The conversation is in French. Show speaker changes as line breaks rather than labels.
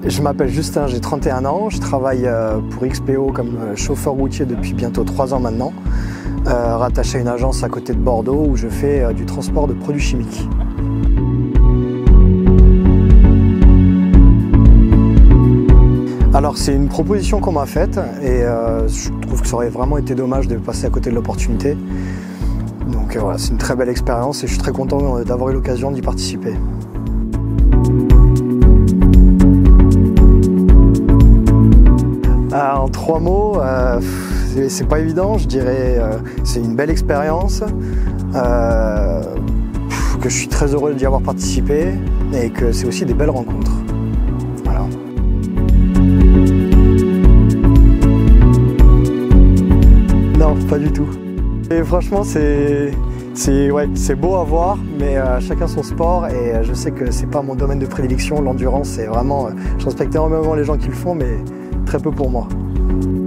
Je m'appelle Justin, j'ai 31 ans, je travaille pour XPO comme chauffeur routier depuis bientôt 3 ans maintenant, rattaché à une agence à côté de Bordeaux où je fais du transport de produits chimiques. Alors c'est une proposition qu'on m'a faite et je trouve que ça aurait vraiment été dommage de passer à côté de l'opportunité. Donc voilà, c'est une très belle expérience et je suis très content d'avoir eu l'occasion d'y participer. En 3 mots, c'est pas évident, je dirais c'est une belle expérience, que je suis très heureux d'y avoir participé et que c'est aussi des belles rencontres. Voilà. Non, pas du tout. Et franchement, c'est beau à voir, mais chacun son sport et je sais que c'est pas mon domaine de prédilection, l'endurance, c'est vraiment, je respecte énormément les gens qui le font, mais très peu pour moi.